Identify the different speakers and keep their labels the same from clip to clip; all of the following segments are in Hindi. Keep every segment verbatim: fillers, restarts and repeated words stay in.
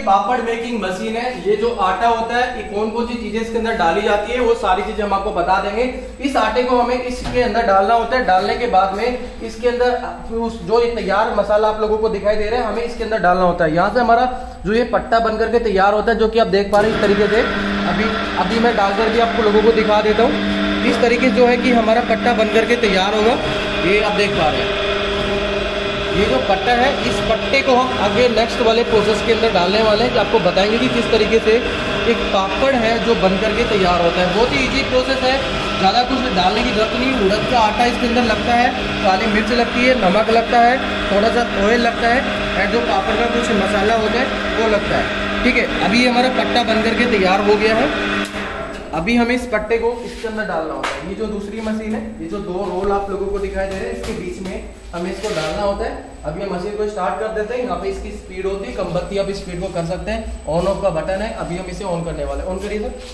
Speaker 1: पापड़ मेकिंग मशीन है। ये जो आटा होता है, ये कौन कौन सी चीजें इसके अंदर डाली जाती है वो सारी चीजें हम आपको बता देंगे। इस आटे को हमें इसके अंदर डालना होता है। डालने के बाद में इसके अंदर उस जो ये तैयार मसाला आप लोगों को दिखाई दे रहा है, हमें इसके अंदर डालना होता है। यहाँ से हमारा जो ये पट्टा बनकर के तैयार होता है, जो कि आप देख पा रहे हैं इस तरीके से। अभी अभी मैं डालकर भी आपको लोगों को दिखा देता हूँ। इस तरीके से जो है कि हमारा पट्टा बनकर के तैयार होगा। ये आप देख पा रहे हैं, ये जो पट्टा है, इस पट्टे को हम आगे नेक्स्ट वाले प्रोसेस के अंदर डालने वाले हैं, कि आपको बताएंगे कि किस तरीके से एक पापड़ है जो बन करके तैयार होता है। बहुत ही इजी प्रोसेस है, ज़्यादा कुछ डालने की जरूरत नहीं। उड़द का आटा इसके अंदर लगता है, काली मिर्च लगती है, नमक लगता है, थोड़ा सा ऑयल लगता है, और जो पापड़ का कुछ मसाला होता है वो लगता है। ठीक है, अभी हमारा पट्टा बन करके तैयार हो गया है। अभी हमें इस पट्टे को इसके अंदर डालना होता है। ये जो दूसरी मशीन है, ये जो दो रोल आप लोगों को दिखाई दे रहे हैं, इसके बीच में हमें इसको डालना होता है। अभी हम मशीन को स्टार्ट कर देते हैं। यहाँ पे इसकी स्पीड होती है, कम बत्ती आप स्पीड को कर सकते हैं। ऑन ऑफ का बटन है, अभी हम इसे ऑन करने वाले हैं। ऑन करिए सर।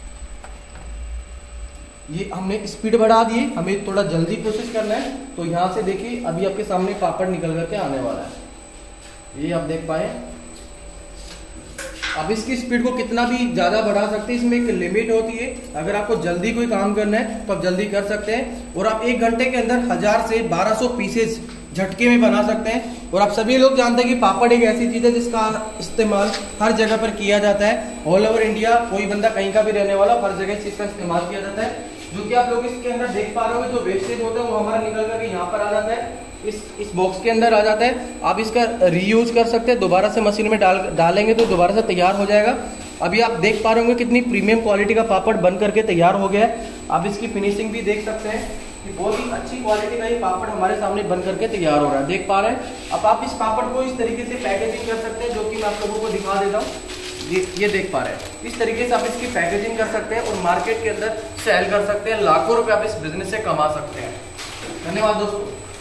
Speaker 1: ये हमने स्पीड बढ़ा दी, हमें थोड़ा जल्दी प्रोसेस करना है। तो यहाँ से देखिए, अभी आपके सामने पापड़ निकल करके आने वाला है। ये आप देख पाए। अब इसकी स्पीड को कितना भी ज्यादा बढ़ा सकते हैं, इसमें एक लिमिट होती है। अगर आपको जल्दी कोई काम करना है तो आप जल्दी कर सकते हैं, और आप एक घंटे के अंदर हजार से बारह सौ पीसेस झटके में बना सकते हैं। और आप सभी लोग जानते हैं कि पापड़ एक ऐसी चीज है जिसका इस्तेमाल हर जगह पर किया जाता है। ऑल ओवर इंडिया कोई बंदा कहीं का भी रहने वाला, हर जगह इस चीज का इस्तेमाल किया जाता है। जो कि आप लोग इसके अंदर देख पा रहे हो, जो वेस्टेज होता है वो हमारा निकल करके यहाँ पर आ जाता है, इस इस बॉक्स के अंदर आ जाता है। आप इसका रीयूज कर सकते हैं, दोबारा से मशीन में डाल डालेंगे तो दोबारा से तैयार हो जाएगा। अभी आप देख पा रहे होंगे कितनी प्रीमियम क्वालिटी का पापड़ बन करके तैयार हो गया है। आप इसकी फिनिशिंग भी देख सकते हैं कि बहुत ही अच्छी क्वालिटी का ये पापड़ हमारे सामने बन करके तैयार हो रहा है, देख पा रहे हैं। अब आप इस पापड़ को इस तरीके से पैकेजिंग कर सकते हैं, जो कि मैं आप लोगों को दिखा देता हूँ। ये ये देख पा रहे हैं, इस तरीके से आप इसकी पैकेजिंग कर सकते हैं और मार्केट के अंदर सेल कर सकते हैं। लाखों रुपए आप इस बिजनेस से कमा सकते हैं। धन्यवाद दोस्तों।